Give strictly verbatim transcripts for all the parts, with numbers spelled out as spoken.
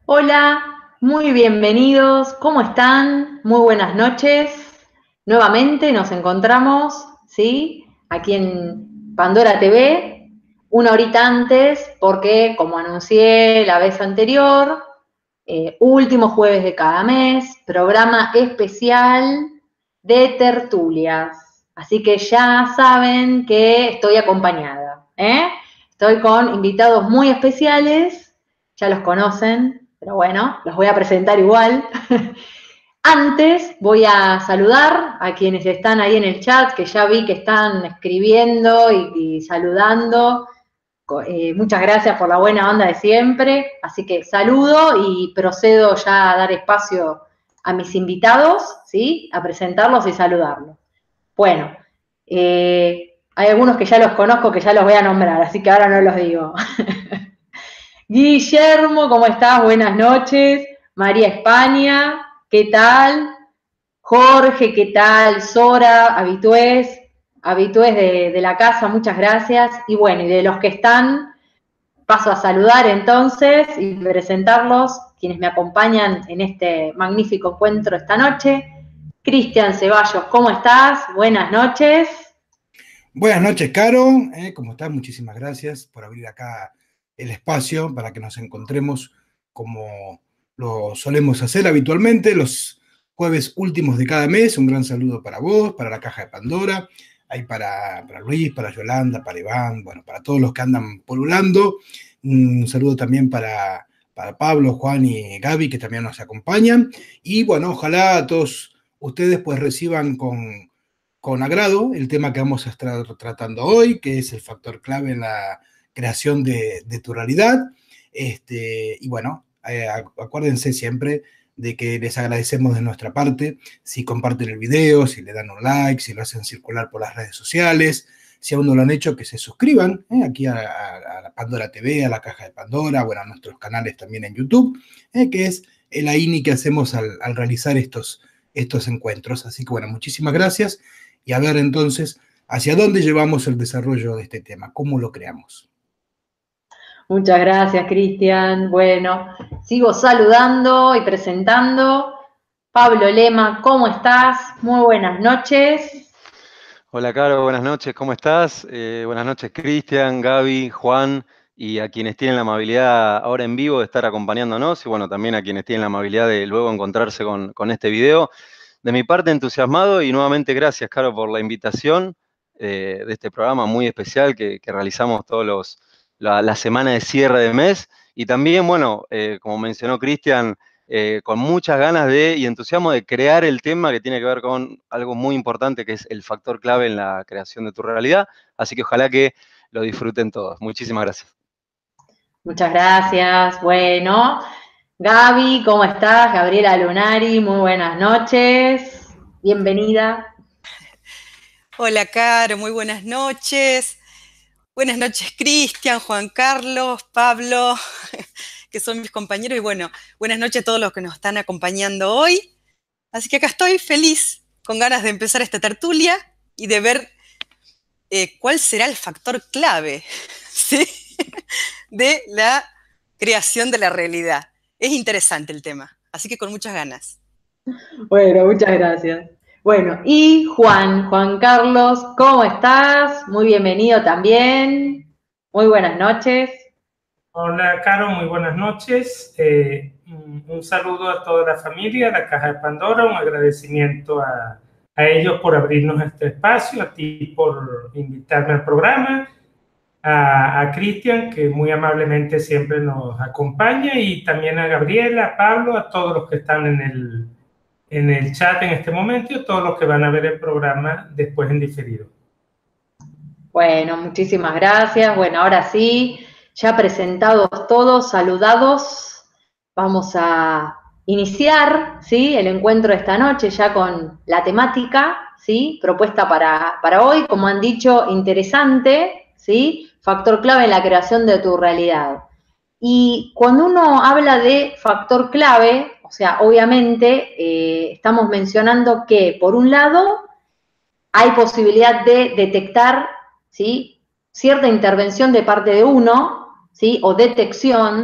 Hola, muy bienvenidos, ¿cómo están? Muy buenas noches. Nuevamente nos encontramos, ¿sí? Aquí en Pandora T V, una horita antes, porque como anuncié la vez anterior, eh, último jueves de cada mes, programa especial de tertulias. Así que ya saben que estoy acompañada, ¿eh? Estoy con invitados muy especiales, ya los conocen, pero bueno, los voy a presentar igual. Antes voy a saludar a quienes están ahí en el chat, que ya vi que están escribiendo y, y saludando. Eh, muchas gracias por la buena onda de siempre. Así que saludo y procedo ya a dar espacio a mis invitados, ¿sí? A presentarlos y saludarlos. Bueno, eh, hay algunos que ya los conozco, que ya los voy a nombrar, así que ahora no los digo. Guillermo, ¿cómo estás? Buenas noches. María España, ¿qué tal? Jorge, ¿qué tal? Sora, habitués, habitués de, de la casa, muchas gracias. Y bueno, y de los que están, paso a saludar entonces y presentarlos, quienes me acompañan en este magnífico encuentro esta noche. Cristian Ceballos, ¿cómo estás? Buenas noches. Buenas noches, Caro. Eh, ¿Cómo estás? Muchísimas gracias por abrir acá el espacio para que nos encontremos como lo solemos hacer habitualmente los jueves últimos de cada mes. Un gran saludo para vos, para la Caja de Pandora, ahí para, para Luis, para Yolanda, para Iván, bueno, para todos los que andan polulando. Un saludo también para, para Pablo, Juan y Gaby, que también nos acompañan. Y bueno, ojalá a todos ustedes pues reciban con con agrado el tema que vamos a estar tratando hoy, que es el factor clave en la creación de, de tu realidad. Este, y bueno, eh, acuérdense siempre de que les agradecemos de nuestra parte si comparten el video, si le dan un like, si lo hacen circular por las redes sociales, si aún no lo han hecho, que se suscriban eh, aquí a, a, a la Pandora T V, a la Caja de Pandora, bueno, a nuestros canales también en YouTube, eh, que es el A I N I que hacemos al, al realizar estos, estos encuentros. Así que bueno, muchísimas gracias. Y a ver entonces, ¿hacia dónde llevamos el desarrollo de este tema? ¿Cómo lo creamos? Muchas gracias, Cristian. Bueno, sigo saludando y presentando. Pablo Lema, ¿cómo estás? Muy buenas noches. Hola, Caro, buenas noches, ¿cómo estás? Eh, buenas noches, Cristian, Gaby, Juan, y a quienes tienen la amabilidad ahora en vivo de estar acompañándonos, y bueno, también a quienes tienen la amabilidad de luego encontrarse con, con este video. De mi parte, entusiasmado y nuevamente gracias, Caro, por la invitación eh, de este programa muy especial que, que realizamos todos los la, la semana de cierre de mes. Y también, bueno, eh, como mencionó Cristian, eh, con muchas ganas de y entusiasmo de crear el tema que tiene que ver con algo muy importante, que es el factor clave en la creación de tu realidad. Así que ojalá que lo disfruten todos. Muchísimas gracias. Muchas gracias. Bueno, Gaby, ¿cómo estás? Gabriela Lunari, muy buenas noches. Bienvenida. Hola, Caro, muy buenas noches. Buenas noches, Cristian, Juan Carlos, Pablo, que son mis compañeros. Y bueno, buenas noches a todos los que nos están acompañando hoy. Así que acá estoy feliz, con ganas de empezar esta tertulia y de ver eh, cuál será el factor clave, ¿sí? de la creación de la realidad. Es interesante el tema, así que con muchas ganas. Bueno, muchas gracias. Bueno, y Juan, Juan Carlos, ¿cómo estás? Muy bienvenido también. Muy buenas noches. Hola, Caro, muy buenas noches. Eh, un saludo a toda la familia, a la Caja de Pandora, un agradecimiento a, a ellos por abrirnos este espacio, a ti por invitarme al programa, a, a Cristian, que muy amablemente siempre nos acompaña, y también a Gabriela, a Pablo, a todos los que están en el, en el chat en este momento y a todos los que van a ver el programa después en diferido. Bueno, muchísimas gracias. Bueno, ahora sí, ya presentados todos, saludados, vamos a iniciar, ¿sí? El encuentro de esta noche ya con la temática, ¿sí? Propuesta para, para hoy, como han dicho, interesante, ¿sí? Factor clave en la creación de tu realidad. Y cuando uno habla de factor clave, o sea, obviamente eh, estamos mencionando que, por un lado, hay posibilidad de detectar, ¿sí? Cierta intervención de parte de uno, ¿sí? O detección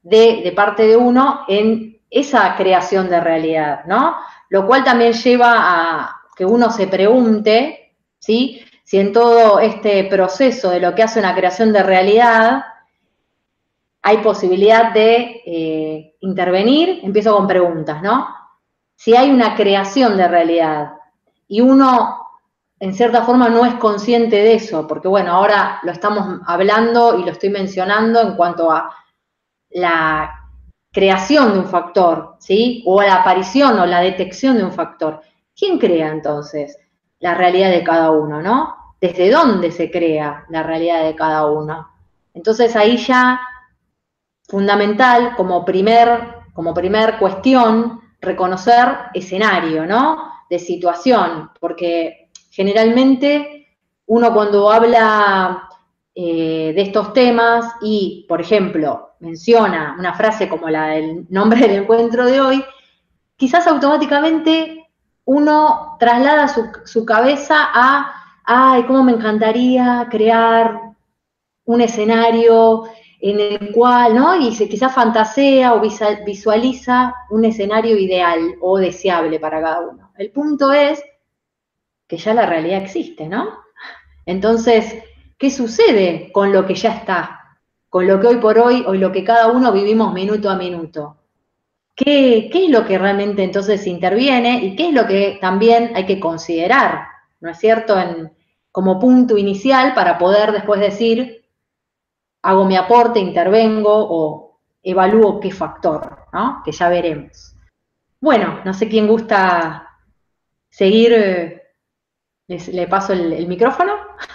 de, de parte de uno en esa creación de realidad, ¿no? Lo cual también lleva a que uno se pregunte, ¿sí?, si en todo este proceso de lo que hace una creación de realidad hay posibilidad de eh, intervenir. Empiezo con preguntas, ¿no? Si hay una creación de realidad y uno, en cierta forma, no es consciente de eso, porque, bueno, ahora lo estamos hablando y lo estoy mencionando en cuanto a la creación de un factor, ¿sí? O la aparición o la detección de un factor. ¿Quién crea, entonces, la realidad de cada uno, no? ¿Desde dónde se crea la realidad de cada uno? Entonces, ahí ya, fundamental, como primer, como primer cuestión, reconocer escenario, ¿no? De situación, porque generalmente uno cuando habla eh, de estos temas y, por ejemplo, menciona una frase como la del nombre del encuentro de hoy, quizás automáticamente uno traslada su, su cabeza a, ay, cómo me encantaría crear un escenario en el cual, ¿no? Y se quizás fantasea o visualiza un escenario ideal o deseable para cada uno. El punto es que ya la realidad existe, ¿no? Entonces, ¿qué sucede con lo que ya está? Con lo que hoy por hoy, o lo que cada uno vivimos minuto a minuto. ¿Qué, qué es lo que realmente entonces interviene y qué es lo que también hay que considerar, ¿no es cierto?, en, como punto inicial para poder después decir, hago mi aporte, intervengo o evalúo qué factor, ¿no? Que ya veremos. Bueno, no sé quién gusta seguir, les, le paso el, el micrófono.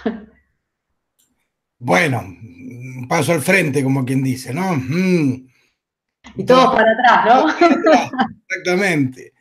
Bueno, paso al frente, como quien dice, ¿no? Mm. Y todos Todo, para atrás, ¿no? Atrás, exactamente.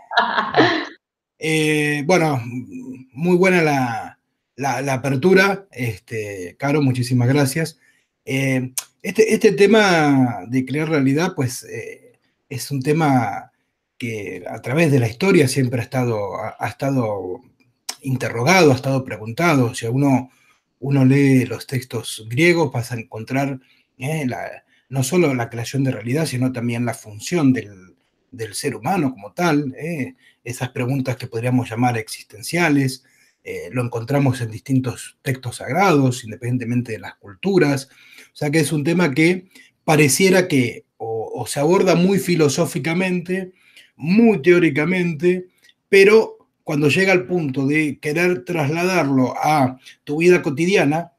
Eh, bueno, muy buena la, la, la apertura, este, Caro, muchísimas gracias. Eh, este, este tema de crear realidad, pues, eh, es un tema que a través de la historia siempre ha estado, ha, ha estado interrogado, ha estado preguntado. O sea, uno, uno lee los textos griegos, vas a encontrar eh, la, no solo la creación de realidad, sino también la función del, del ser humano como tal, eh, esas preguntas que podríamos llamar existenciales. Eh, lo encontramos en distintos textos sagrados, independientemente de las culturas. O sea que es un tema que pareciera que o, o se aborda muy filosóficamente, muy teóricamente, pero cuando llega al punto de querer trasladarlo a tu vida cotidiana,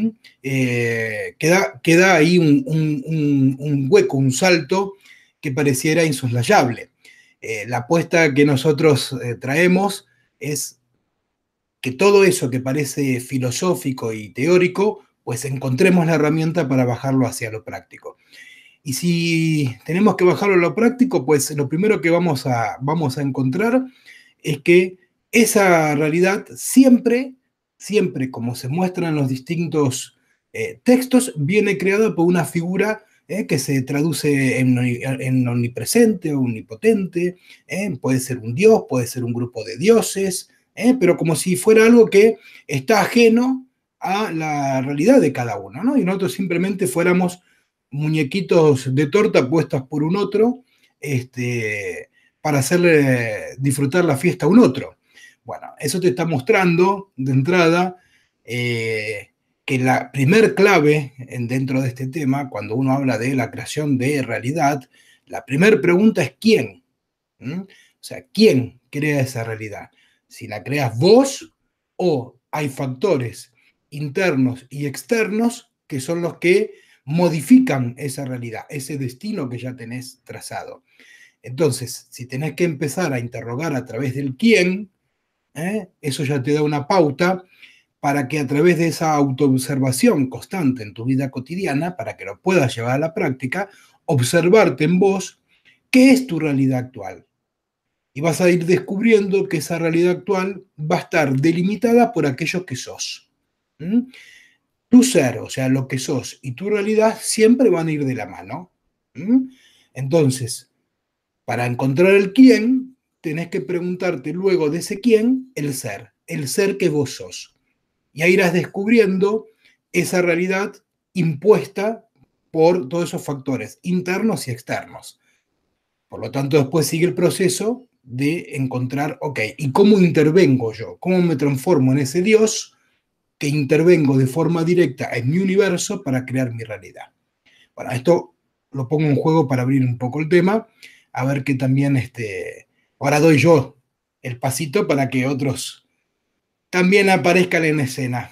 eh, queda, queda ahí un, un, un hueco, un salto que pareciera insoslayable. Eh, la apuesta que nosotros eh, traemos es que todo eso que parece filosófico y teórico, pues encontremos la herramienta para bajarlo hacia lo práctico. Y si tenemos que bajarlo a lo práctico, pues lo primero que vamos a, vamos a encontrar es que esa realidad siempre, siempre, como se muestra en los distintos eh, textos, viene creada por una figura eh, que se traduce en, en omnipresente o omnipotente, eh, puede ser un dios, puede ser un grupo de dioses, eh, pero como si fuera algo que está ajeno a la realidad de cada uno, ¿no? Y nosotros simplemente fuéramos muñequitos de torta puestos por un otro, este, para hacerle disfrutar la fiesta a un otro. Bueno, eso te está mostrando de entrada eh, que la primer clave en, dentro de este tema, cuando uno habla de la creación de realidad, la primera pregunta es ¿quién? ¿Mm? O sea, ¿quién crea esa realidad? Si la creas vos o hay factores internos y externos que son los que modifican esa realidad, ese destino que ya tenés trazado. Entonces, si tenés que empezar a interrogar a través del quién, ¿eh? Eso ya te da una pauta para que a través de esa autoobservación constante en tu vida cotidiana, para que lo puedas llevar a la práctica, observarte en vos qué es tu realidad actual. Y vas a ir descubriendo que esa realidad actual va a estar delimitada por aquello que sos. ¿Mm? Tu ser, o sea, lo que sos, y tu realidad siempre van a ir de la mano. ¿Mm? Entonces, para encontrar el quién, tenés que preguntarte luego de ese quién, el ser, el ser que vos sos. Y ahí irás descubriendo esa realidad impuesta por todos esos factores internos y externos. Por lo tanto, después sigue el proceso de encontrar, ok, ¿y cómo intervengo yo? ¿Cómo me transformo en ese Dios que intervengo de forma directa en mi universo para crear mi realidad? Bueno, esto lo pongo en juego para abrir un poco el tema, a ver que también, este, ahora doy yo el pasito para que otros también aparezcan en escena.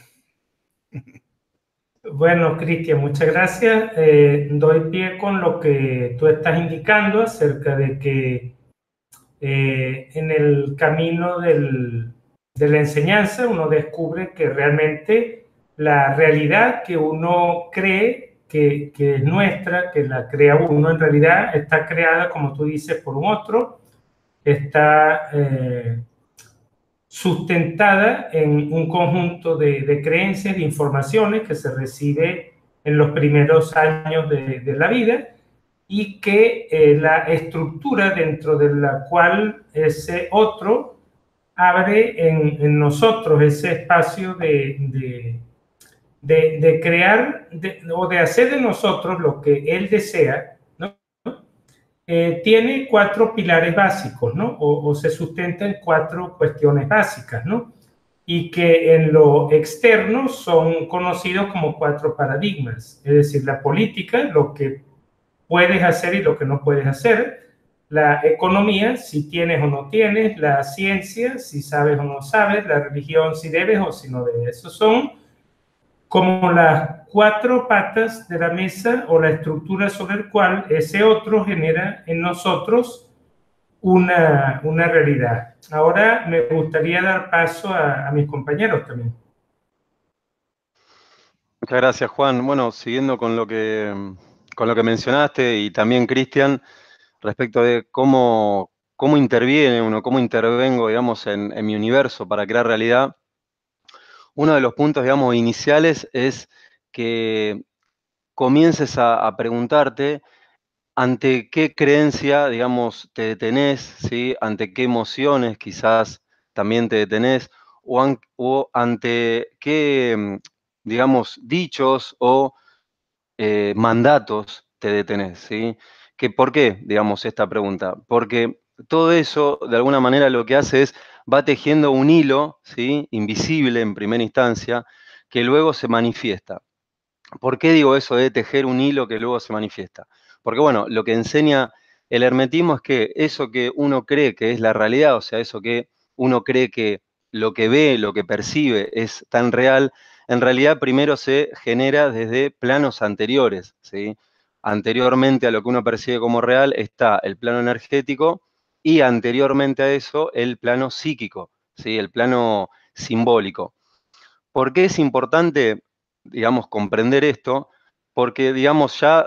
Bueno, Cristian, muchas gracias. Eh, doy pie con lo que tú estás indicando acerca de que eh, en el camino del, de la enseñanza uno descubre que realmente la realidad que uno cree que, que es nuestra, que la crea uno, en realidad está creada, como tú dices, por un otro, está eh, sustentada en un conjunto de, de creencias, de informaciones que se recibe en los primeros años de, de la vida, y que eh, la estructura dentro de la cual ese otro abre en, en nosotros ese espacio de, de, de, de crear de, o de hacer de nosotros lo que él desea, ¿no? Eh, tiene cuatro pilares básicos, ¿no? O, o se sustenta en cuatro cuestiones básicas, ¿no? Y que en lo externo son conocidos como cuatro paradigmas, es decir, la política, lo que puedes hacer y lo que no puedes hacer, la economía, si tienes o no tienes, la ciencia, si sabes o no sabes, la religión, si debes o si no debes. Esos son como las cuatro patas de la mesa o la estructura sobre la cual ese otro genera en nosotros una, una realidad. Ahora me gustaría dar paso a, a mis compañeros también. Muchas gracias, Juan. Bueno, siguiendo con lo que, con lo que mencionaste y también Cristian, respecto de cómo, cómo interviene uno, cómo intervengo, digamos, en, en mi universo para crear realidad, uno de los puntos, digamos, iniciales es que comiences a, a preguntarte ante qué creencia, digamos, te detenés, ¿sí? Ante qué emociones quizás también te detenés, o, an, o ante qué, digamos, dichos o eh, mandatos te detenés, ¿sí? ¿Que, ¿Por qué, digamos, esta pregunta? Porque todo eso, de alguna manera, lo que hace es, va tejiendo un hilo, ¿sí? Invisible en primera instancia, que luego se manifiesta. ¿Por qué digo eso de tejer un hilo que luego se manifiesta? Porque, bueno, lo que enseña el hermetismo es que eso que uno cree que es la realidad, o sea, eso que uno cree que lo que ve, lo que percibe es tan real, en realidad primero se genera desde planos anteriores, ¿sí? Anteriormente a lo que uno percibe como real está el plano energético y anteriormente a eso el plano psíquico, ¿sí? El plano simbólico. ¿Por qué es importante, digamos, comprender esto? Porque, digamos, ya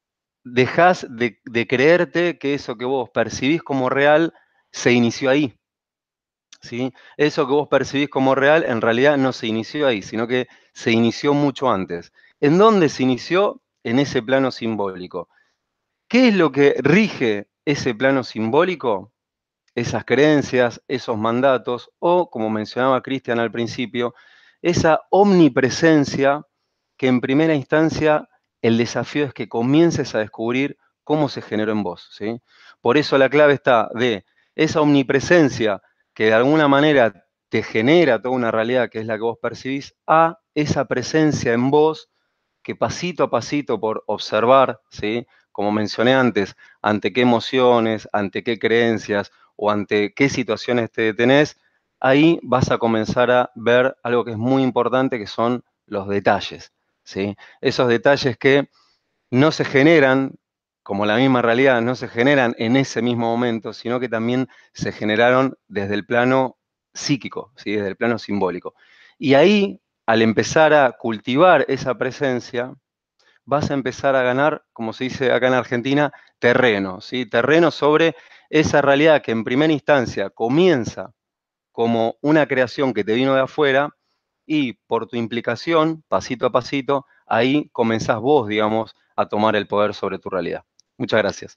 dejás de, de creerte que eso que vos percibís como real se inició ahí, ¿sí? Eso que vos percibís como real en realidad no se inició ahí, sino que se inició mucho antes. ¿En dónde se inició? En ese plano simbólico. ¿Qué es lo que rige ese plano simbólico? Esas creencias, esos mandatos, o, como mencionaba Cristian al principio, esa omnipresencia que en primera instancia el desafío es que comiences a descubrir cómo se generó en vos, ¿sí? Por eso la clave está de esa omnipresencia que de alguna manera te genera toda una realidad que es la que vos percibís, a esa presencia en vos que pasito a pasito por observar, ¿sí? Como mencioné antes, ante qué emociones, ante qué creencias o ante qué situaciones te detenés, ahí vas a comenzar a ver algo que es muy importante, que son los detalles, ¿sí? Esos detalles que no se generan, como la misma realidad, no se generan en ese mismo momento, sino que también se generaron desde el plano psíquico, ¿sí? Desde el plano simbólico. Y ahí, al empezar a cultivar esa presencia, vas a empezar a ganar, como se dice acá en Argentina, terreno, ¿sí? Terreno sobre esa realidad que en primera instancia comienza como una creación que te vino de afuera y por tu implicación, pasito a pasito, ahí comenzás vos, digamos, a tomar el poder sobre tu realidad. Muchas gracias.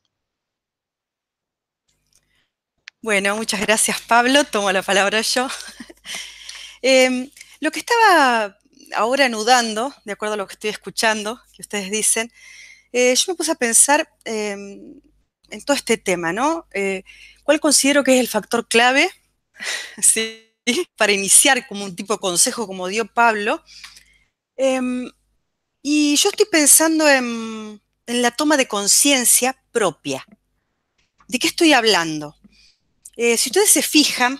Bueno, muchas gracias, Pablo. Tomo la palabra yo. eh, lo que estaba ahora anudando, de acuerdo a lo que estoy escuchando, que ustedes dicen, eh, yo me puse a pensar eh, en todo este tema, ¿no? Eh, ¿Cuál considero que es el factor clave, ¿sí?, para iniciar como un tipo de consejo como dio Pablo? Eh, y yo estoy pensando en, en la toma de conciencia propia. ¿De qué estoy hablando? Eh, si ustedes se fijan,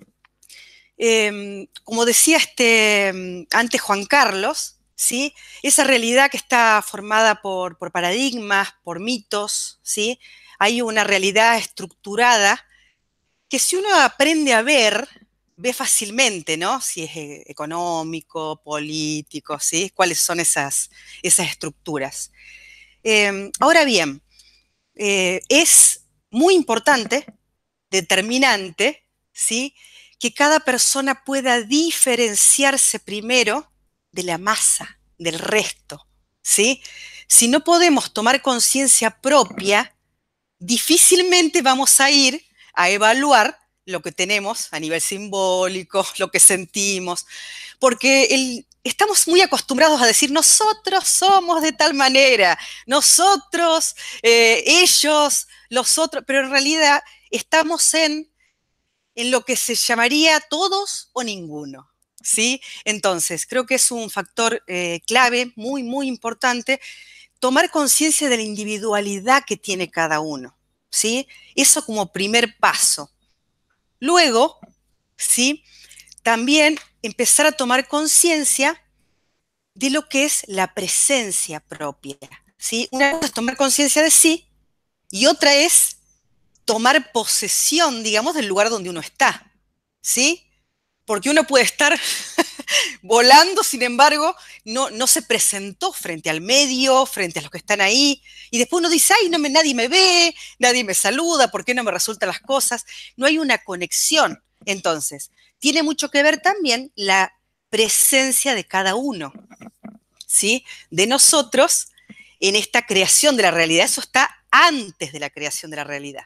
eh, como decía este, antes Juan Carlos, ¿sí?, esa realidad que está formada por, por paradigmas, por mitos, ¿sí?, hay una realidad estructurada que si uno aprende a ver, ve fácilmente, ¿no? Si es económico, político, ¿sí?, cuáles son esas, esas estructuras. Eh, ahora bien, eh, es muy importante, determinante, ¿sí?, que cada persona pueda diferenciarse primero de la masa, del resto, ¿sí? Si no podemos tomar conciencia propia, difícilmente vamos a ir a evaluar lo que tenemos a nivel simbólico, lo que sentimos, porque el, estamos muy acostumbrados a decir nosotros somos de tal manera, nosotros, eh, ellos, los otros, pero en realidad estamos en, en lo que se llamaría todos o ninguno, ¿sí? Entonces, creo que es un factor eh, clave, muy, muy importante, tomar conciencia de la individualidad que tiene cada uno, ¿sí? Eso como primer paso. Luego, ¿sí?, también empezar a tomar conciencia de lo que es la presencia propia, ¿sí? Una cosa es tomar conciencia de sí y otra es tomar posesión, digamos, del lugar donde uno está, ¿sí? Porque uno puede estar volando, sin embargo, no, no se presentó frente al medio, frente a los que están ahí, y después uno dice, ay, no me, nadie me ve, nadie me saluda, ¿por qué no me resultan las cosas? No hay una conexión. Entonces, tiene mucho que ver también la presencia de cada uno, ¿sí?, de nosotros en esta creación de la realidad. Eso está antes de la creación de la realidad.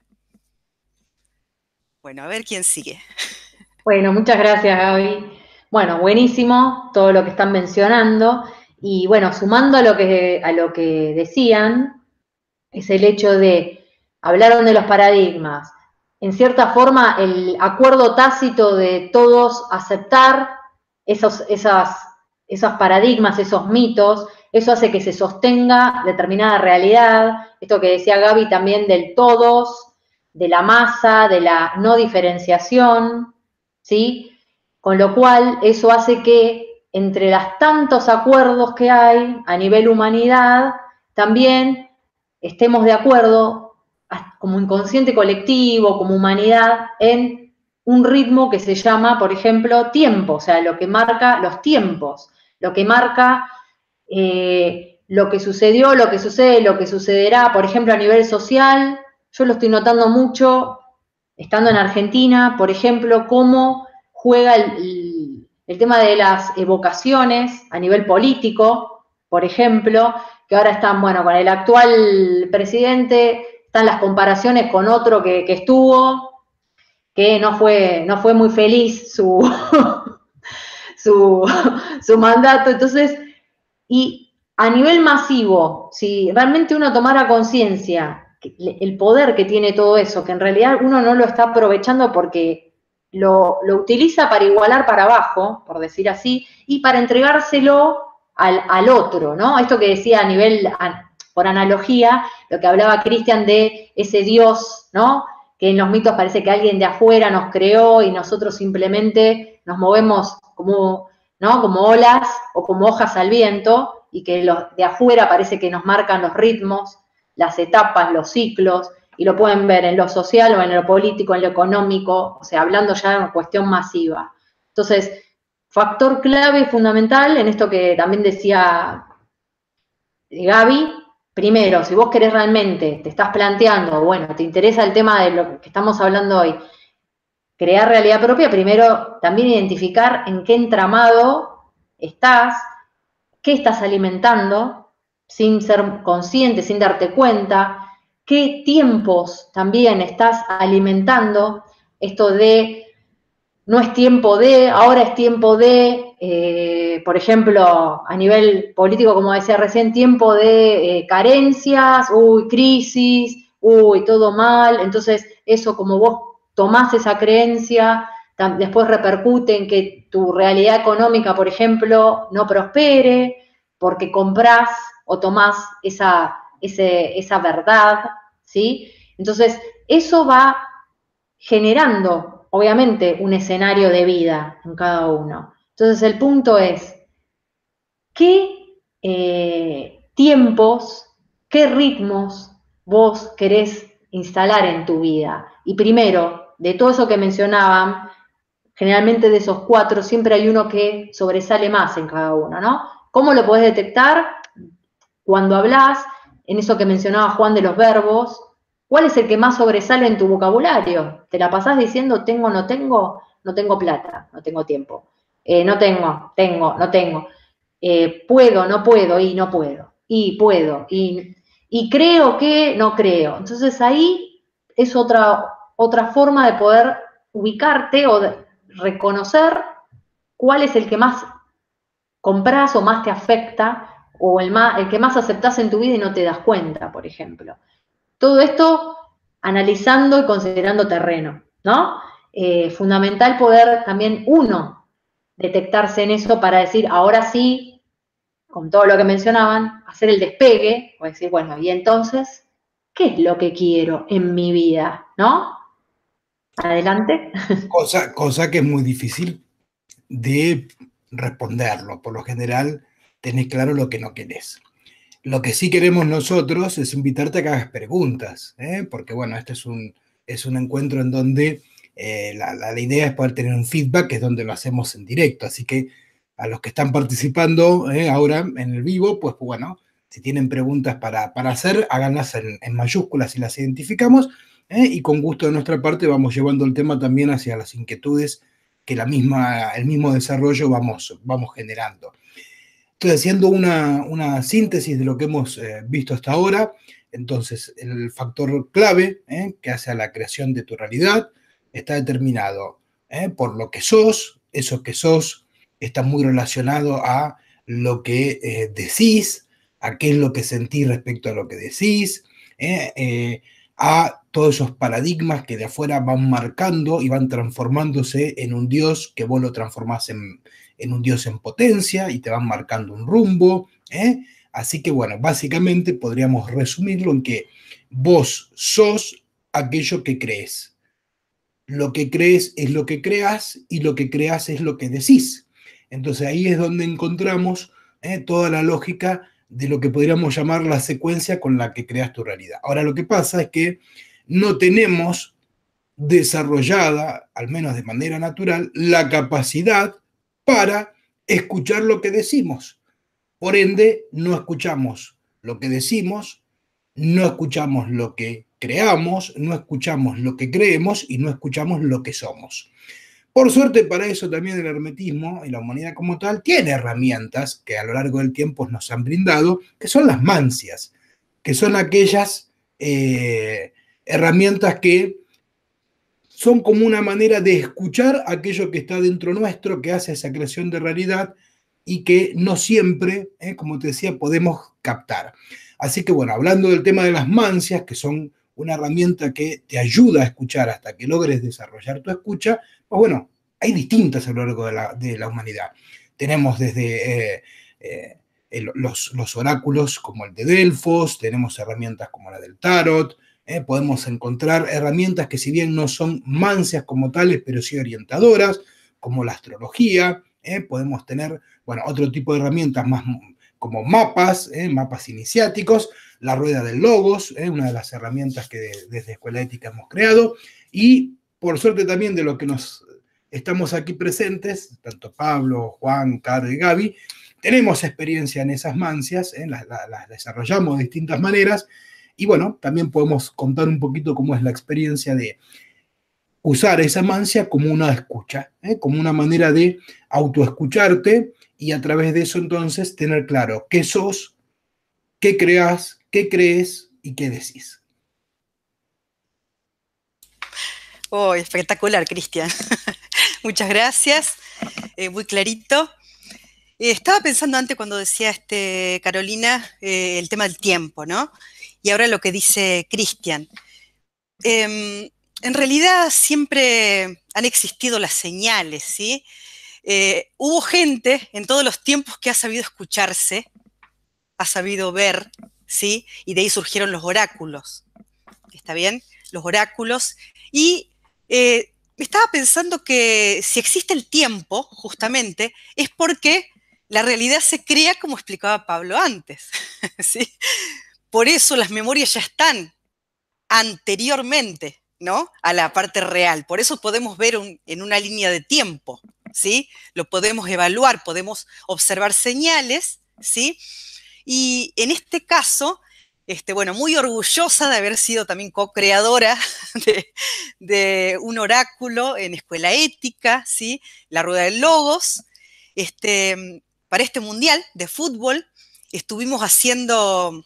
Bueno, a ver quién sigue. Bueno, muchas gracias, Gaby. Bueno, buenísimo todo lo que están mencionando. Y bueno, sumando a lo que, a lo que decían, es el hecho de, hablaron de los paradigmas. En cierta forma, el acuerdo tácito de todos aceptar esos, esas, esos paradigmas, esos mitos, eso hace que se sostenga determinada realidad. Esto que decía Gaby también del todos, de la masa, de la no diferenciación, ¿sí? Con lo cual, eso hace que entre los tantos acuerdos que hay a nivel humanidad, también estemos de acuerdo, como inconsciente colectivo, como humanidad, en un ritmo que se llama, por ejemplo, tiempo, o sea, lo que marca los tiempos, lo que marca eh, lo que sucedió, lo que sucede, lo que sucederá, por ejemplo, a nivel social. Yo lo estoy notando mucho, estando en Argentina, por ejemplo, cómo juega el, el, el tema de las evocaciones a nivel político, por ejemplo, que ahora están, bueno, con el actual presidente, están las comparaciones con otro que, que estuvo, que no fue, no fue muy feliz su, su, su mandato. Entonces, y a nivel masivo, si realmente uno tomara conciencia el poder que tiene todo eso, que en realidad uno no lo está aprovechando porque lo, lo utiliza para igualar para abajo, por decir así, y para entregárselo al, al otro, ¿no? Esto que decía a nivel, a, por analogía, lo que hablaba Cristian de ese Dios, ¿no?, que en los mitos parece que alguien de afuera nos creó y nosotros simplemente nos movemos como, ¿no?, como olas o como hojas al viento, y que los de afuera parece que nos marcan los ritmos, las etapas, los ciclos, y lo pueden ver en lo social o en lo político, en lo económico, o sea, hablando ya de una cuestión masiva. Entonces, factor clave fundamental en esto que también decía Gaby, primero, si vos querés realmente, te estás planteando, bueno, te interesa el tema de lo que estamos hablando hoy, crear realidad propia, primero también identificar en qué entramado estás, qué estás alimentando, sin ser consciente, sin darte cuenta, qué tiempos también estás alimentando, esto de no es tiempo de, ahora es tiempo de, eh, por ejemplo, a nivel político, como decía recién, tiempo de eh, carencias, uy, crisis, uy, todo mal, entonces eso como vos tomás esa creencia, después repercute en que tu realidad económica, por ejemplo, no prospere, porque comprás o tomás esa, ese, esa verdad, ¿sí? Entonces, eso va generando, obviamente, un escenario de vida en cada uno. Entonces, el punto es, ¿qué eh, tiempos, qué ritmos vos querés instalar en tu vida? Y primero, de todo eso que mencionaban, generalmente de esos cuatro siempre hay uno que sobresale más en cada uno, ¿no? ¿Cómo lo podés detectar? Cuando hablas, en eso que mencionaba Juan de los verbos, ¿cuál es el que más sobresale en tu vocabulario? ¿Te la pasás diciendo tengo, no tengo? No tengo plata, no tengo tiempo. Eh, no tengo, tengo, no tengo. Eh, puedo, no puedo, y no puedo. Y puedo, y, y creo que no creo. Entonces ahí es otra, otra forma de poder ubicarte o de reconocer cuál es el que más compras o más te afecta o el, más, el que más aceptás en tu vida y no te das cuenta, por ejemplo. Todo esto analizando y considerando terreno, ¿no? Eh, fundamental poder también uno detectarse en eso para decir, ahora sí, con todo lo que mencionaban, hacer el despegue, o decir, bueno, y entonces, ¿qué es lo que quiero en mi vida? ¿No? Adelante. Cosa, cosa que es muy difícil de responderlo. Por lo general, tenés claro lo que no querés. Lo que sí queremos nosotros es invitarte a que hagas preguntas, ¿eh? Porque bueno, este es un, es un encuentro en donde eh, la, la, la idea es poder tener un feedback, que es donde lo hacemos en directo. Así que a los que están participando eh, ahora en el vivo, pues bueno, si tienen preguntas para, para hacer, háganlas en, en mayúsculas y las identificamos, ¿eh? Y con gusto de nuestra parte vamos llevando el tema también hacia las inquietudes que la misma, el mismo desarrollo vamos, vamos generando. Estoy haciendo una, una síntesis de lo que hemos eh, visto hasta ahora. Entonces, el factor clave eh, que hace a la creación de tu realidad está determinado eh, por lo que sos. Eso que sos está muy relacionado a lo que eh, decís, a qué es lo que sentís respecto a lo que decís, eh, eh, a todos esos paradigmas que de afuera van marcando y van transformándose en un Dios que vos lo transformás en, en un Dios en potencia y te van marcando un rumbo, ¿eh? Así que bueno, básicamente podríamos resumirlo en que vos sos aquello que crees. Lo que crees es lo que creas y lo que creas es lo que decís. Entonces ahí es donde encontramos ¿eh? toda la lógica de lo que podríamos llamar la secuencia con la que creas tu realidad. Ahora lo que pasa es que no tenemos desarrollada, al menos de manera natural, la capacidad para escuchar lo que decimos. Por ende, no escuchamos lo que decimos, no escuchamos lo que creamos, no escuchamos lo que creemos y no escuchamos lo que somos. Por suerte, para eso también el hermetismo y la humanidad como tal tiene herramientas que a lo largo del tiempo nos han brindado, que son las mancias, que son aquellas eh, herramientas que son como una manera de escuchar aquello que está dentro nuestro, que hace esa creación de realidad y que no siempre, eh, como te decía, podemos captar. Así que bueno, hablando del tema de las mancias, que son una herramienta que te ayuda a escuchar hasta que logres desarrollar tu escucha, pues bueno, hay distintas a lo largo de la, de la humanidad. Tenemos desde eh, eh, el, los, los oráculos como el de Delfos, tenemos herramientas como la del tarot, eh, podemos encontrar herramientas que si bien no son mancias como tales, pero sí orientadoras, como la astrología, eh, podemos tener, bueno, otro tipo de herramientas más como mapas, eh, mapas iniciáticos, la rueda del logos, eh, una de las herramientas que de, desde Escuela Ética hemos creado, y por suerte también de lo que nos estamos aquí presentes, tanto Pablo, Juan, Caro y Gaby, tenemos experiencia en esas mancias, eh, las, las, las desarrollamos de distintas maneras, y bueno, también podemos contar un poquito cómo es la experiencia de usar esa mancia como una escucha, ¿eh? como una manera de autoescucharte y a través de eso entonces tener claro qué sos, qué creas, qué crees y qué decís. Oh, espectacular, Cristian. Muchas gracias. Eh, muy clarito. Eh, estaba pensando antes cuando decía este, Carolina eh, el tema del tiempo, ¿no? Y ahora lo que dice Cristian. Eh, en realidad siempre han existido las señales, ¿sí? Eh, hubo gente en todos los tiempos que ha sabido escucharse, ha sabido ver, ¿sí? Y de ahí surgieron los oráculos, ¿está bien? Los oráculos. Y eh, estaba pensando que si existe el tiempo, justamente, es porque la realidad se crea como explicaba Pablo antes, ¿sí? Por eso las memorias ya están anteriormente, ¿no? A la parte real. Por eso podemos ver un, en una línea de tiempo, ¿sí? Lo podemos evaluar, podemos observar señales, ¿sí? Y en este caso, este, bueno, muy orgullosa de haber sido también co-creadora de, de un oráculo en Escuela Ética, ¿sí? La Rueda del Logos. Este, para este Mundial de Fútbol estuvimos haciendo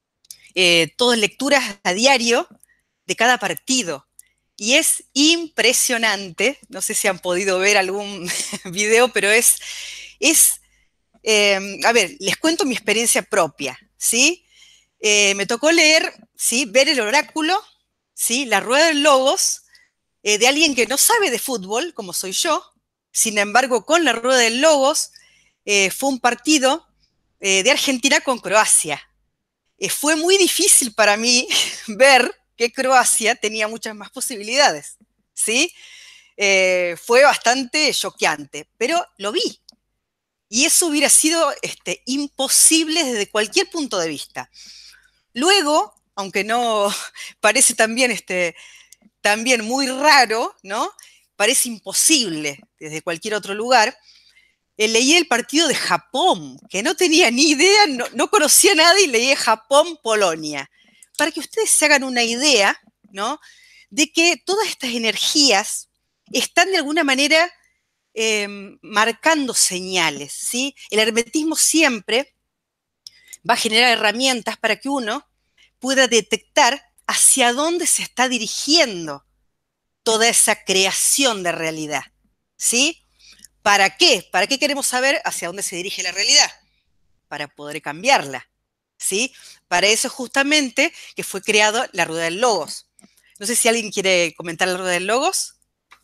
eh, todas lecturas a diario de cada partido. Y es impresionante, no sé si han podido ver algún video, pero es, es eh, a ver, les cuento mi experiencia propia, ¿sí? Eh, me tocó leer, ¿sí? Ver el oráculo, ¿sí? La Rueda del Logos, eh, de alguien que no sabe de fútbol, como soy yo. Sin embargo, con la Rueda del Logos eh, fue un partido eh, de Argentina con Croacia. Eh, fue muy difícil para mí ver que Croacia tenía muchas más posibilidades, ¿sí? Eh, fue bastante choqueante, pero lo vi. Y eso hubiera sido este, imposible desde cualquier punto de vista. Luego, aunque no parece también, este, también muy raro, ¿no? Parece imposible desde cualquier otro lugar, eh, leí el partido de Japón, que no tenía ni idea, no, no conocía a nadie, y leí Japón-Polonia. Para que ustedes se hagan una idea, ¿no? De que todas estas energías están de alguna manera Eh, marcando señales, ¿sí? El hermetismo siempre va a generar herramientas para que uno pueda detectar hacia dónde se está dirigiendo toda esa creación de realidad, ¿sí? ¿Para qué? ¿Para qué queremos saber hacia dónde se dirige la realidad? Para poder cambiarla, ¿sí? Para eso justamente que fue creado la Rueda del Logos. No sé si alguien quiere comentar la Rueda del Logos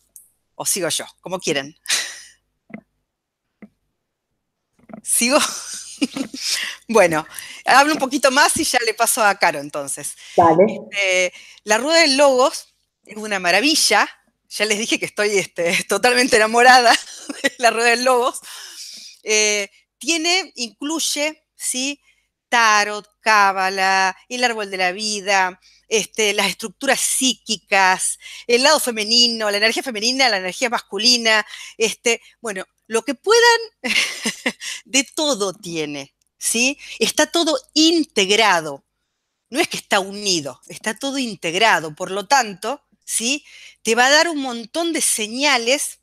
o sigo yo, como quieran. ¿Sigo? Bueno, hablo un poquito más y ya le paso a Caro entonces. Vale. Eh, la Rueda del Logos es una maravilla. Ya les dije que estoy este, totalmente enamorada de la Rueda del Logos. Eh, tiene, incluye, ¿sí? Tarot, cábala, el árbol de la vida, este, las estructuras psíquicas, el lado femenino, la energía femenina, la energía masculina, este, bueno, lo que puedan, de todo tiene, ¿sí? Está todo integrado. No es que está unido, está todo integrado. Por lo tanto, ¿sí? Te va a dar un montón de señales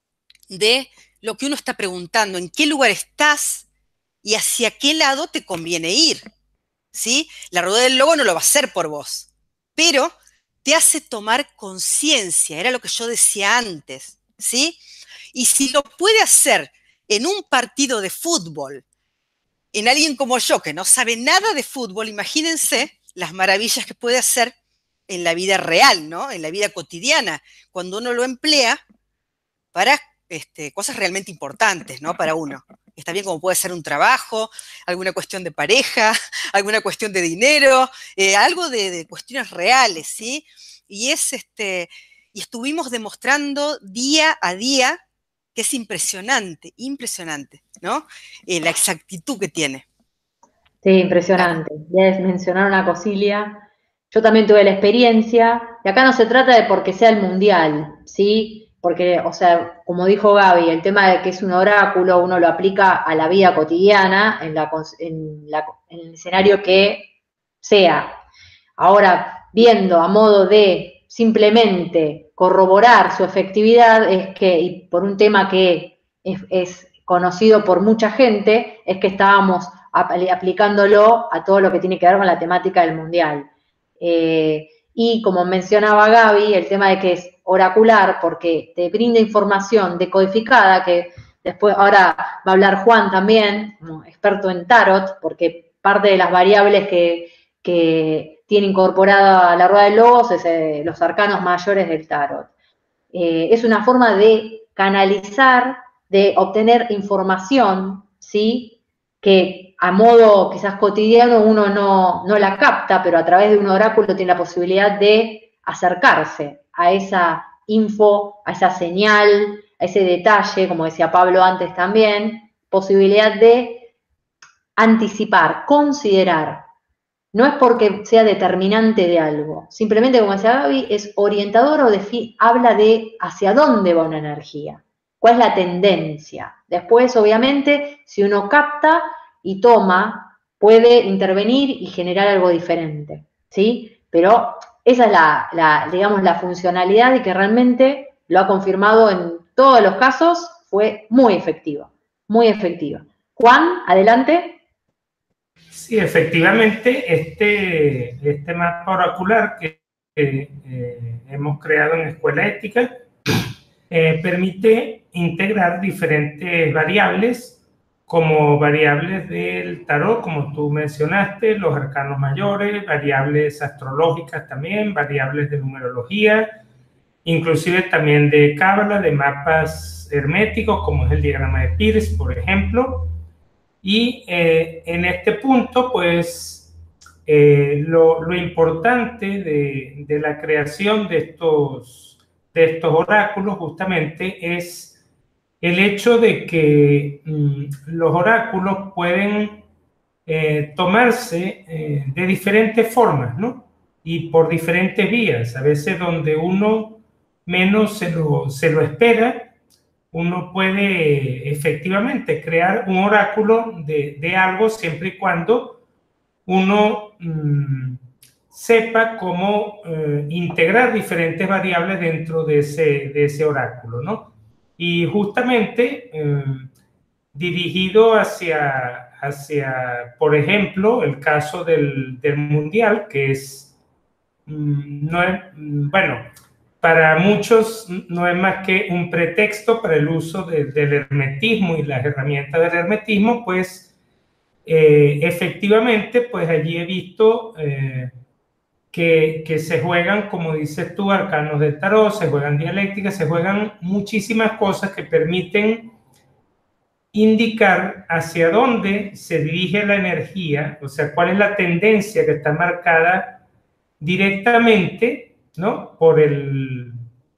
de lo que uno está preguntando, en qué lugar estás y hacia qué lado te conviene ir, ¿sí? La Rueda del Logo no lo va a hacer por vos, pero te hace tomar conciencia, era lo que yo decía antes, ¿sí? Y si lo puede hacer en un partido de fútbol, en alguien como yo que no sabe nada de fútbol, imagínense las maravillas que puede hacer en la vida real, ¿no? En la vida cotidiana, cuando uno lo emplea para este, cosas realmente importantes, ¿no? Para uno. Está bien como puede ser un trabajo, alguna cuestión de pareja, alguna cuestión de dinero, eh, algo de, de cuestiones reales, ¿sí? Y es este, y estuvimos demostrando día a día que es impresionante, impresionante, ¿no? Eh, la exactitud que tiene. Sí, impresionante. Ya mencionaron a Cosilia. Yo también tuve la experiencia, y acá no se trata de porque sea el mundial, ¿sí? Porque, o sea, como dijo Gaby, el tema de que es un oráculo, uno lo aplica a la vida cotidiana, en, la, en, la, en el escenario que sea. Ahora, viendo a modo de simplemente corroborar su efectividad, es que, y por un tema que es, es conocido por mucha gente, es que estábamos aplicándolo a todo lo que tiene que ver con la temática del mundial. Eh, y como mencionaba Gaby, el tema de que es oracular porque te brinda información decodificada que Después, ahora va a hablar Juan también, como experto en tarot, porque parte de las variables que, que tiene incorporada la rueda de logos es eh, los arcanos mayores del tarot. Eh, es una forma de canalizar, de obtener información, ¿sí? Que a modo quizás cotidiano uno no, no la capta, pero a través de un oráculo tiene la posibilidad de acercarse a esa info, a esa señal, a ese detalle, como decía Pablo antes también, posibilidad de anticipar, considerar. No es porque sea determinante de algo, simplemente, como decía Gaby, es orientador o de, habla de hacia dónde va una energía, cuál es la tendencia. Después, obviamente, si uno capta y toma, puede intervenir y generar algo diferente, ¿sí? Pero esa es la, la, digamos, la funcionalidad y que realmente lo ha confirmado en todos los casos, fue muy efectiva, muy efectiva. Juan, adelante. Sí, efectivamente, este, este mapa oracular que eh, eh, hemos creado en Escuela Ética eh, permite integrar diferentes variables, como variables del tarot, como tú mencionaste, los arcanos mayores, variables astrológicas también, variables de numerología, inclusive también de cábala, de mapas herméticos, como es el diagrama de Peirce, por ejemplo. Y eh, en este punto, pues, eh, lo, lo importante de, de la creación de estos, de estos oráculos justamente es el hecho de que mmm, los oráculos pueden eh, tomarse eh, de diferentes formas, ¿no? Y por diferentes vías, a veces donde uno menos se lo, se lo espera, uno puede efectivamente crear un oráculo de, de algo siempre y cuando uno mmm, sepa cómo eh, integrar diferentes variables dentro de ese, de ese oráculo, ¿no? Y justamente eh, dirigido hacia, hacia, por ejemplo, el caso del, del mundial, que es, mmm, no es, bueno, para muchos no es más que un pretexto para el uso de, del hermetismo y las herramientas del hermetismo, pues eh, efectivamente, pues allí he visto eh, que, que se juegan, como dices tú, arcanos del tarot, se juegan dialécticas, se juegan muchísimas cosas que permiten indicar hacia dónde se dirige la energía, o sea, cuál es la tendencia que está marcada directamente, ¿no? Por el,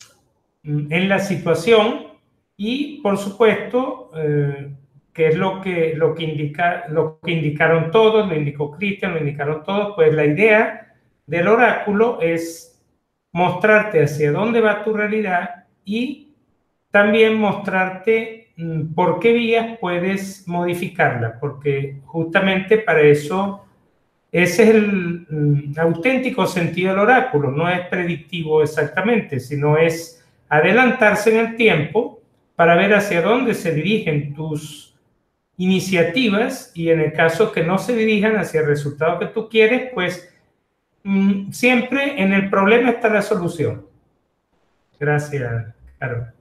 en la situación y, por supuesto, eh, que es lo que, lo, que indica, lo que indicaron todos, lo indicó Cristian, lo indicaron todos, pues la idea del oráculo es mostrarte hacia dónde va tu realidad y también mostrarte mmm, por qué vías puedes modificarla, porque justamente para eso ese es el mmm, auténtico sentido del oráculo, no es predictivo exactamente, sino es adelantarse en el tiempo para ver hacia dónde se dirigen tus iniciativas y en el caso que no se dirijan hacia el resultado que tú quieres, pues mmm, siempre en el problema está la solución. Gracias, Carol.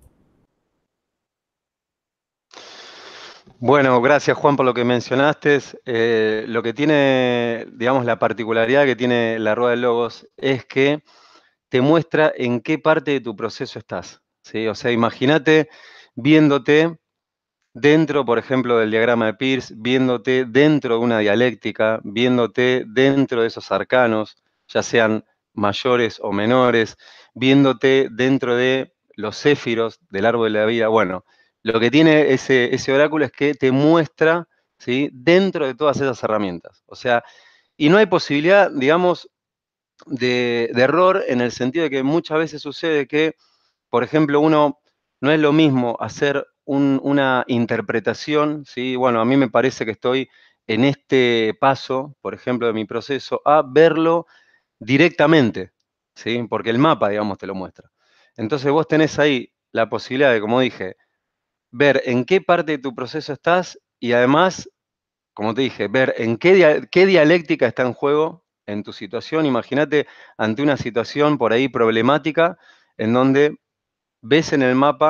Bueno, gracias Juan por lo que mencionaste. Eh, lo que tiene, digamos, la particularidad que tiene la rueda de logos es que te muestra en qué parte de tu proceso estás, ¿sí? O sea, imagínate viéndote dentro, por ejemplo, del diagrama de Peirce, viéndote dentro de una dialéctica, viéndote dentro de esos arcanos, ya sean mayores o menores, viéndote dentro de los céfiros del árbol de la vida. Bueno, lo que tiene ese, ese oráculo es que te muestra, ¿sí?, dentro de todas esas herramientas. O sea, y no hay posibilidad, digamos, de, de error en el sentido de que muchas veces sucede que, por ejemplo, uno no es lo mismo hacer un, una interpretación, ¿sí? Bueno, a mí me parece que estoy en este paso, por ejemplo, de mi proceso, a verlo directamente, ¿sí? Porque el mapa, digamos, te lo muestra. Entonces vos tenés ahí la posibilidad de, como dije, ver en qué parte de tu proceso estás y además, como te dije, ver en qué, dia qué dialéctica está en juego en tu situación. Imagínate ante una situación por ahí problemática en donde ves en el mapa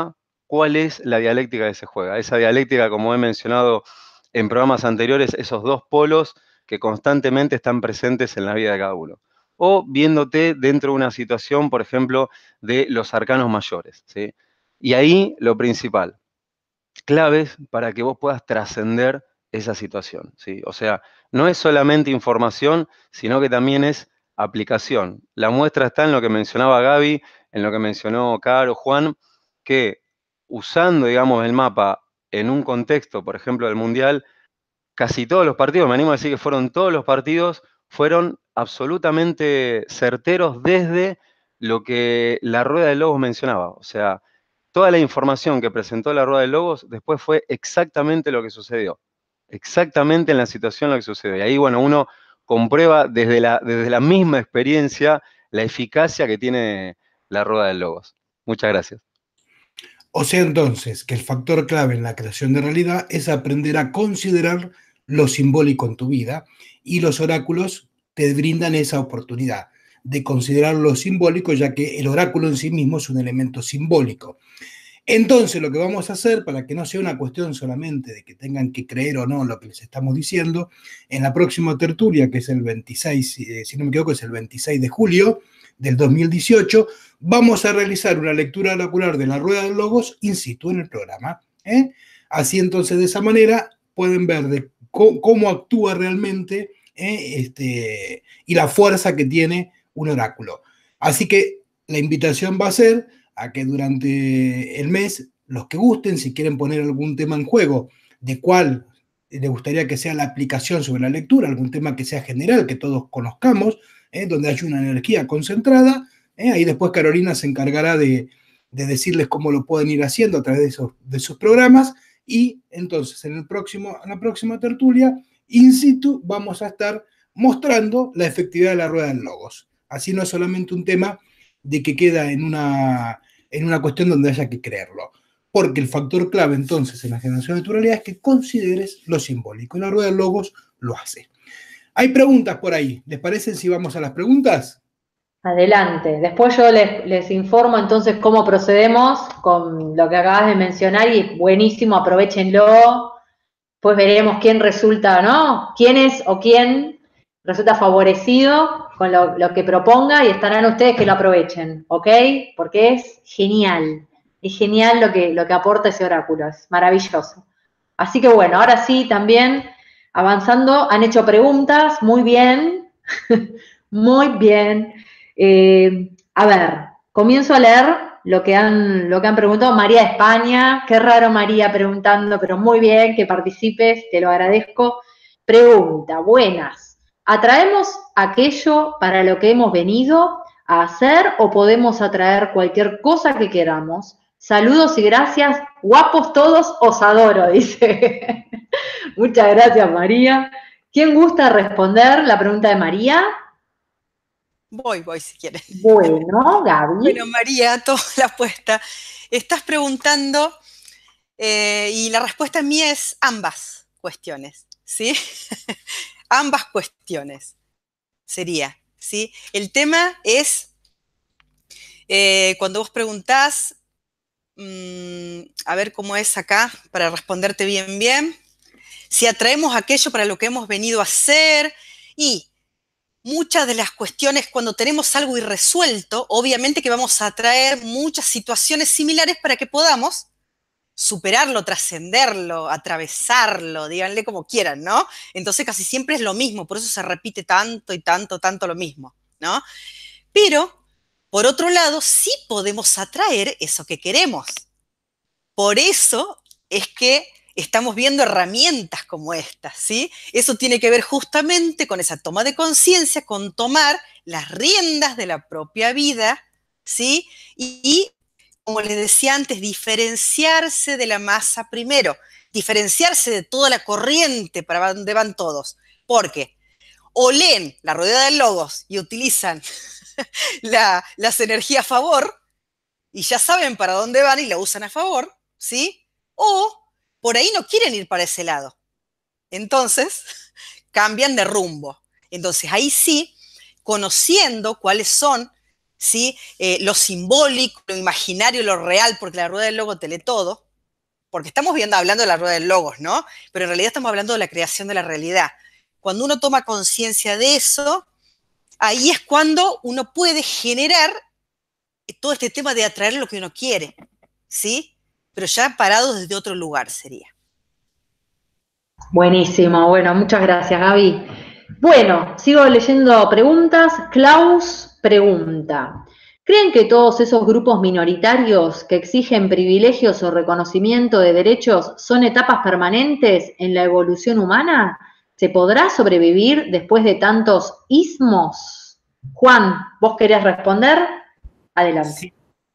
cuál es la dialéctica que se juega. Esa dialéctica, como he mencionado en programas anteriores, esos dos polos que constantemente están presentes en la vida de cada uno. O viéndote dentro de una situación, por ejemplo, de los arcanos mayores, ¿sí? Y ahí lo principal, claves para que vos puedas trascender esa situación, ¿sí? O sea, no es solamente información, sino que también es aplicación. La muestra está en lo que mencionaba Gaby, en lo que mencionó Caro, Juan, que usando, digamos, el mapa en un contexto, por ejemplo, del Mundial, casi todos los partidos, me animo a decir que fueron todos los partidos, fueron absolutamente certeros desde lo que la Rueda de Lobos mencionaba. O sea, toda la información que presentó la Rueda de Lobos después fue exactamente lo que sucedió. Exactamente en la situación lo que sucedió. Y ahí, bueno, uno comprueba desde la, desde la misma experiencia la eficacia que tiene la Rueda de Lobos. Muchas gracias. O sea, entonces, que el factor clave en la creación de realidad es aprender a considerar lo simbólico en tu vida, y los oráculos te brindan esa oportunidad de considerar lo simbólico, ya que el oráculo en sí mismo es un elemento simbólico. Entonces, lo que vamos a hacer, para que no sea una cuestión solamente de que tengan que creer o no lo que les estamos diciendo, en la próxima tertulia, que es el veintiséis, eh, si no me equivoco, es el veintiséis de julio del dos mil dieciocho, vamos a realizar una lectura oracular de la Rueda de Logos in situ en el programa, ¿eh? Así entonces, de esa manera, pueden ver de cómo, cómo actúa realmente, ¿eh? este, y la fuerza que tiene un oráculo. Así que la invitación va a ser a que durante el mes, los que gusten, si quieren poner algún tema en juego, de cuál les gustaría que sea la aplicación sobre la lectura, algún tema que sea general, que todos conozcamos, ¿eh? donde haya una energía concentrada, ¿eh? Ahí después Carolina se encargará de, de decirles cómo lo pueden ir haciendo a través de esos, de esos programas, y entonces en, el próximo, en la próxima tertulia, in situ, vamos a estar mostrando la efectividad de la Rueda del Logos. Así no es solamente un tema de que queda en una, en una cuestión donde haya que creerlo. Porque el factor clave entonces en la generación de tu realidad es que consideres lo simbólico. Y la Rueda del Logos lo hace. Hay preguntas por ahí. ¿Les parece si vamos a las preguntas? Adelante. Después yo les, les informo entonces cómo procedemos con lo que acabas de mencionar, y buenísimo, aprovechenlo. Pues veremos quién resulta, ¿no? Quién es o quién resulta favorecido con lo, lo que proponga, y estarán ustedes que lo aprovechen, ¿ok? Porque es genial. Es genial lo que, lo que aporta ese oráculo. Es maravilloso. Así que bueno, ahora sí, también avanzando, han hecho preguntas. Muy bien. Muy bien. Eh, a ver, comienzo a leer lo que han, lo que han preguntado. María de España, qué raro María preguntando, pero muy bien que participes, te lo agradezco. Pregunta, buenas. ¿Atraemos aquello para lo que hemos venido a hacer, o podemos atraer cualquier cosa que queramos? Saludos y gracias, guapos todos, os adoro, dice. Muchas gracias, María. ¿Quién gusta responder la pregunta de María? Voy, voy si quieres. Bueno, Gaby. Bueno, María, toda la apuesta. Estás preguntando, eh, y la respuesta mía es ambas cuestiones, ¿sí? Ambas cuestiones sería, ¿sí? El tema es, eh, cuando vos preguntás, mmm, a ver cómo es acá, para responderte bien, bien, si atraemos aquello para lo que hemos venido a hacer. Y muchas de las cuestiones, cuando tenemos algo irresuelto, obviamente que vamos a atraer muchas situaciones similares para que podamos superarlo, trascenderlo, atravesarlo, díganle como quieran, ¿no? Entonces casi siempre es lo mismo, por eso se repite tanto y tanto, tanto lo mismo, ¿no? Pero, por otro lado, sí podemos atraer eso que queremos. Por eso es que estamos viendo herramientas como estas, ¿sí? Eso tiene que ver justamente con esa toma de conciencia, con tomar las riendas de la propia vida, ¿sí? Y, y, como les decía antes, diferenciarse de la masa primero, diferenciarse de toda la corriente para donde van todos, porque o leen la Rueda de Logos y utilizan la, las energías a favor, y ya saben para dónde van y la usan a favor, ¿sí? O por ahí no quieren ir para ese lado. Entonces, cambian de rumbo. Entonces, ahí sí, conociendo cuáles son ¿sí? Eh, lo simbólico, lo imaginario, lo real, porque la rueda del logo te lee todo, porque estamos viendo, hablando de la rueda del logos, ¿no? Pero en realidad estamos hablando de la creación de la realidad. Cuando uno toma conciencia de eso, ahí es cuando uno puede generar todo este tema de atraer lo que uno quiere, ¿sí? Pero ya parado desde otro lugar sería. Buenísimo, bueno, muchas gracias, Gaby. Bueno, sigo leyendo preguntas. Klaus pregunta, ¿creen que todos esos grupos minoritarios que exigen privilegios o reconocimiento de derechos son etapas permanentes en la evolución humana? ¿Se podrá sobrevivir después de tantos ismos? Juan, ¿vos querés responder? Adelante. Sí,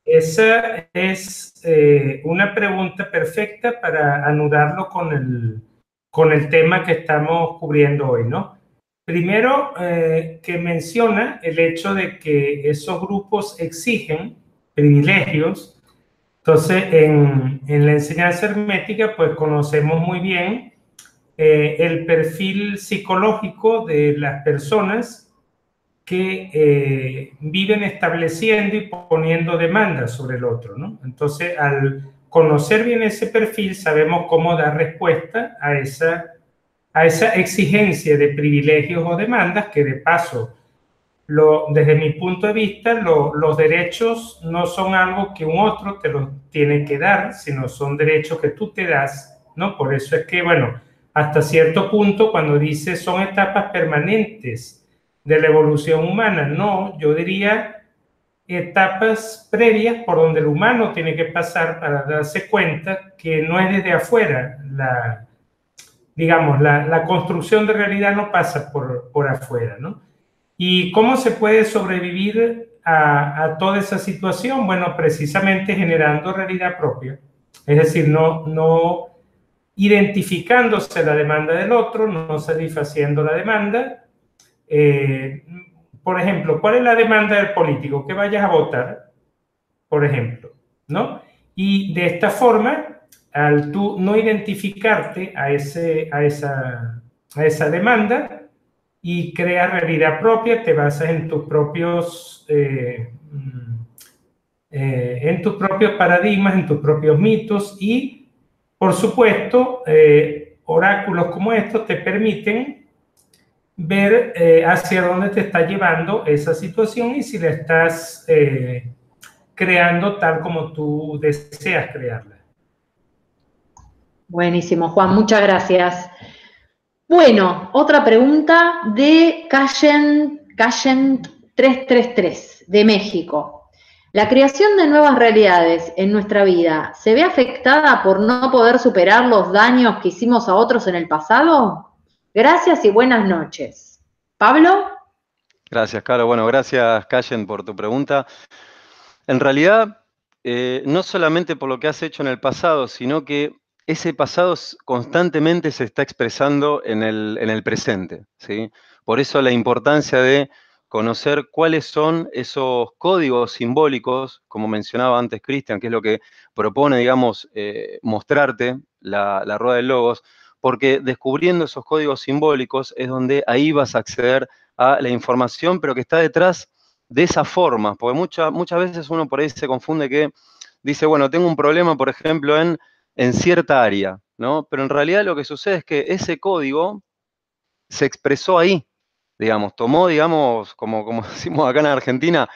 esa es eh, una pregunta perfecta para anudarlo con el, con el tema que estamos cubriendo hoy, ¿no? Primero, eh, que menciona el hecho de que esos grupos exigen privilegios. Entonces, en, en la enseñanza hermética, pues conocemos muy bien eh, el perfil psicológico de las personas que eh, viven estableciendo y poniendo demandas sobre el otro, ¿no? Entonces, al conocer bien ese perfil, sabemos cómo dar respuesta a esa, a esa exigencia de privilegios o demandas que, de paso, lo, desde mi punto de vista, lo, los derechos no son algo que un otro te los tiene que dar, sino son derechos que tú te das, ¿no? Por eso es que, bueno, hasta cierto punto, cuando dice son etapas permanentes de la evolución humana, no, yo diría etapas previas por donde el humano tiene que pasar para darse cuenta que no es desde afuera, la, digamos, la, la construcción de realidad no pasa por, por afuera, ¿no? ¿Y cómo se puede sobrevivir a, a toda esa situación? Bueno, precisamente generando realidad propia, es decir, no, no identificándose la demanda del otro, no satisfaciendo la demanda. Eh, por ejemplo, ¿cuál es la demanda del político? Que vayas a votar, por ejemplo, ¿no? Y de esta forma, al tú no identificarte a, ese, a, esa, a esa demanda y creas realidad propia, te basas en tus propios, eh, eh, en tus propios paradigmas, en tus propios mitos y, por supuesto, eh, oráculos como estos te permiten ver eh, hacia dónde te está llevando esa situación y si la estás eh, creando tal como tú deseas crearla. Buenísimo, Juan, muchas gracias. Bueno, otra pregunta de Cayen, Cayen tres tres tres, de México. ¿La creación de nuevas realidades en nuestra vida se ve afectada por no poder superar los daños que hicimos a otros en el pasado? Gracias y buenas noches. ¿Pablo? Gracias, Caro. Bueno, gracias, Cayen, por tu pregunta. En realidad, eh, no solamente por lo que has hecho en el pasado, sino que ese pasado constantemente se está expresando en el, en el presente, ¿sí? Por eso la importancia de conocer cuáles son esos códigos simbólicos, como mencionaba antes Cristian, que es lo que propone, digamos, eh, mostrarte la, la rueda de logos, porque descubriendo esos códigos simbólicos es donde ahí vas a acceder a la información, pero que está detrás de esa forma, porque mucha, muchas veces uno por ahí se confunde que dice, bueno, tengo un problema, por ejemplo, en, en cierta área, ¿no? Pero en realidad lo que sucede es que ese código se expresó ahí, digamos, tomó, digamos, como, como decimos acá en Argentina,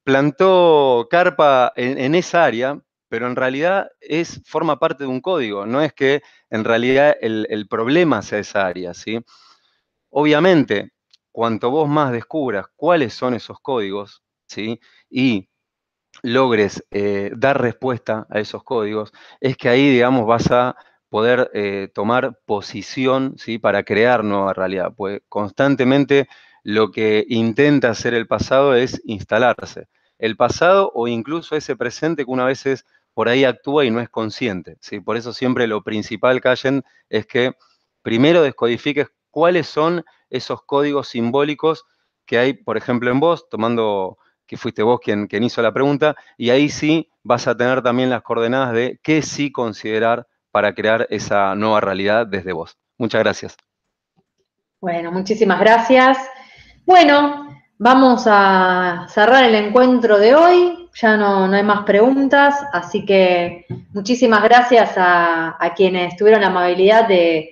plantó carpa en, en esa área, pero en realidad es, forma parte de un código, no es que en realidad el, el problema sea esa área, ¿sí? Obviamente, cuanto vos más descubras cuáles son esos códigos, ¿sí? Y logres eh, dar respuesta a esos códigos, es que ahí, digamos, vas a poder eh, tomar posición, ¿sí? Para crear nueva realidad, pues constantemente lo que intenta hacer el pasado es instalarse. El pasado o incluso ese presente que una vez es, por ahí actúa y no es consciente, ¿sí? Por eso siempre lo principal, Cayen, es que primero descodifiques cuáles son esos códigos simbólicos que hay, por ejemplo, en vos, tomando que fuiste vos quien, quien hizo la pregunta, y ahí sí vas a tener también las coordenadas de qué sí considerar para crear esa nueva realidad desde vos. Muchas gracias. Bueno, muchísimas gracias. Bueno, vamos a cerrar el encuentro de hoy. Ya no, no hay más preguntas, así que muchísimas gracias a, a quienes tuvieron la amabilidad de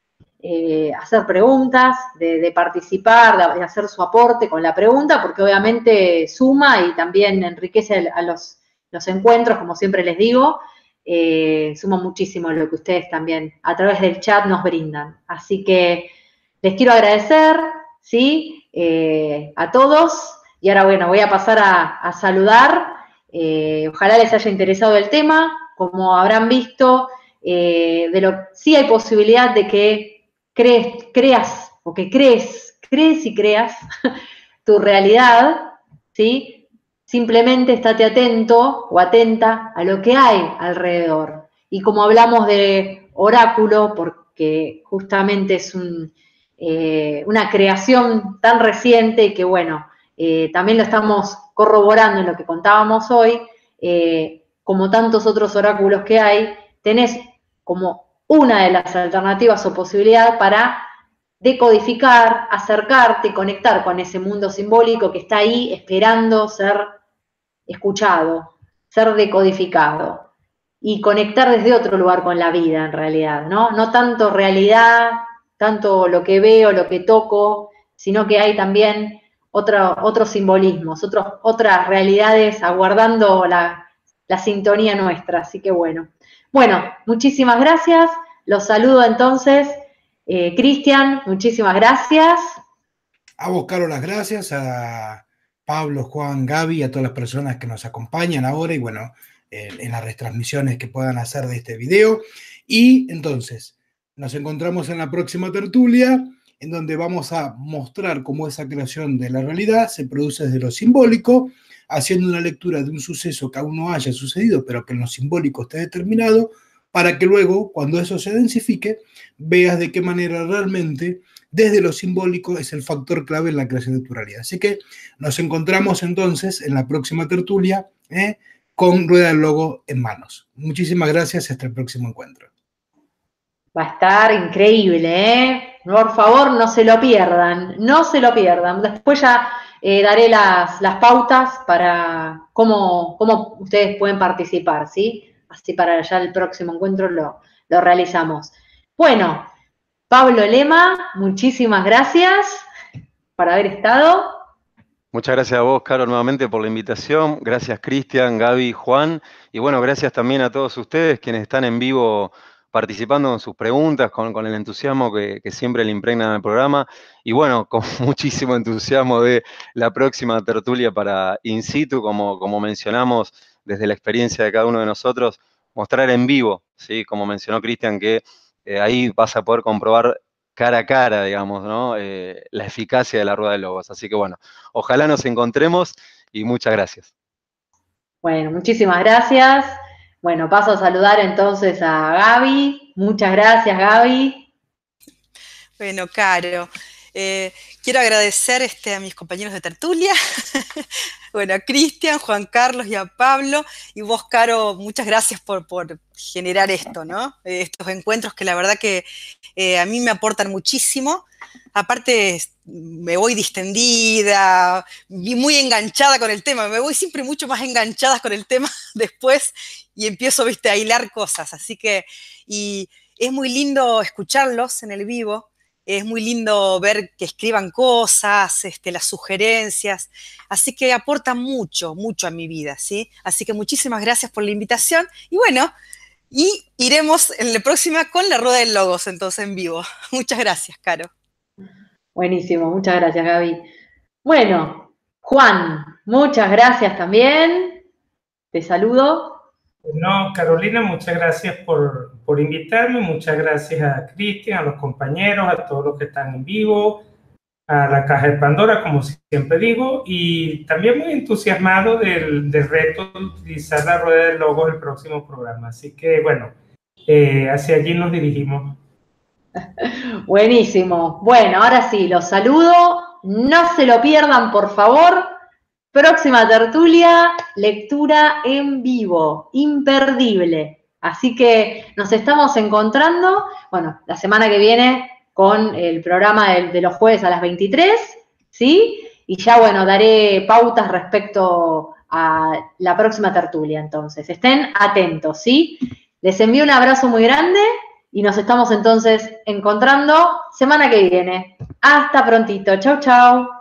eh, hacer preguntas, de, de participar, de, de hacer su aporte con la pregunta, porque obviamente suma y también enriquece a los, los encuentros, como siempre les digo. Eh, suma muchísimo lo que ustedes también a través del chat nos brindan. Así que les quiero agradecer, ¿sí? Eh, a todos. Y ahora, bueno, voy a pasar a, a saludar. Eh, ojalá les haya interesado el tema. Como habrán visto, eh, de lo, sí hay posibilidad de que crees, creas o que crees, crees y creas tu realidad, ¿sí? Simplemente estate atento o atenta a lo que hay alrededor. Y como hablamos de oráculo, porque justamente es un, eh, una creación tan reciente que, bueno, eh, también lo estamos corroborando en lo que contábamos hoy, eh, como tantos otros oráculos que hay, tenés como una de las alternativas o posibilidades para decodificar, acercarte, conectar con ese mundo simbólico que está ahí esperando ser escuchado, ser decodificado y conectar desde otro lugar con la vida en realidad, ¿no? No tanto realidad, tanto lo que veo, lo que toco, sino que hay también otro, otros simbolismos, otros, otras realidades aguardando la, la sintonía nuestra, así que bueno. Bueno, muchísimas gracias, los saludo entonces. Eh, Cristian, muchísimas gracias. A vos, Caro, las gracias, a Pablo, Juan, Gaby, a todas las personas que nos acompañan ahora y bueno, eh, en las retransmisiones que puedan hacer de este video. Y entonces, nos encontramos en la próxima tertulia, en donde vamos a mostrar cómo esa creación de la realidad se produce desde lo simbólico, haciendo una lectura de un suceso que aún no haya sucedido, pero que en lo simbólico esté determinado, para que luego, cuando eso se densifique, veas de qué manera realmente desde lo simbólico es el factor clave en la creación de tu realidad. Así que nos encontramos entonces en la próxima tertulia ¿eh? con Rueda del Logo en manos. Muchísimas gracias y hasta el próximo encuentro. Va a estar increíble, ¿eh? Por favor, no se lo pierdan, no se lo pierdan. Después ya eh, daré las, las pautas para cómo, cómo ustedes pueden participar, ¿sí? Así para ya el próximo encuentro lo, lo realizamos. Bueno, Pablo Lema, muchísimas gracias por haber estado. Muchas gracias a vos, Caro, nuevamente por la invitación. Gracias, Cristian, Gaby, Juan. Y bueno, gracias también a todos ustedes quienes están en vivo participando con sus preguntas, con, con el entusiasmo que, que siempre le impregnan al programa. Y bueno, con muchísimo entusiasmo de la próxima tertulia para in situ, como, como mencionamos desde la experiencia de cada uno de nosotros, mostrar en vivo, ¿sí? Como mencionó Cristian, que eh, ahí vas a poder comprobar cara a cara, digamos, ¿no? Eh, la eficacia de la Rueda de Logos. Así que bueno, ojalá nos encontremos y muchas gracias. Bueno, muchísimas gracias. Bueno, paso a saludar entonces a Gaby. Muchas gracias, Gaby. Bueno, Caro, eh, quiero agradecer este, a mis compañeros de tertulia, bueno, a Cristian, Juan Carlos y a Pablo, y vos, Caro, muchas gracias por, por generar esto, ¿no? Eh, estos encuentros que la verdad que eh, a mí me aportan muchísimo. Aparte, me voy distendida, muy enganchada con el tema, me voy siempre mucho más enganchada con el tema después y empiezo, viste, a hilar cosas. Así que, y es muy lindo escucharlos en el vivo, es muy lindo ver que escriban cosas, este, las sugerencias, así que aportan mucho, mucho a mi vida, ¿sí? Así que muchísimas gracias por la invitación y bueno, y iremos en la próxima con la Rueda del Logos, entonces en vivo. Muchas gracias, Caro. Buenísimo, muchas gracias, Gaby. Bueno, Juan, muchas gracias también. Te saludo. No, Carolina, muchas gracias por, por invitarme, muchas gracias a Cristian, a los compañeros, a todos los que están en vivo, a la Caja de Pandora, como siempre digo, y también muy entusiasmado del, del reto de utilizar la Rueda del Logos el próximo programa. Así que, bueno, eh, hacia allí nos dirigimos. Buenísimo. Bueno, ahora sí, los saludo. No se lo pierdan, por favor. Próxima tertulia, lectura en vivo, imperdible. Así que nos estamos encontrando, bueno, la semana que viene con el programa de, de los jueves a las veintitrés, ¿sí? y ya, bueno, daré pautas respecto a la próxima tertulia, entonces. Estén atentos, ¿sí? Les envío un abrazo muy grande y nos estamos entonces encontrando semana que viene. Hasta prontito. Chau, chau.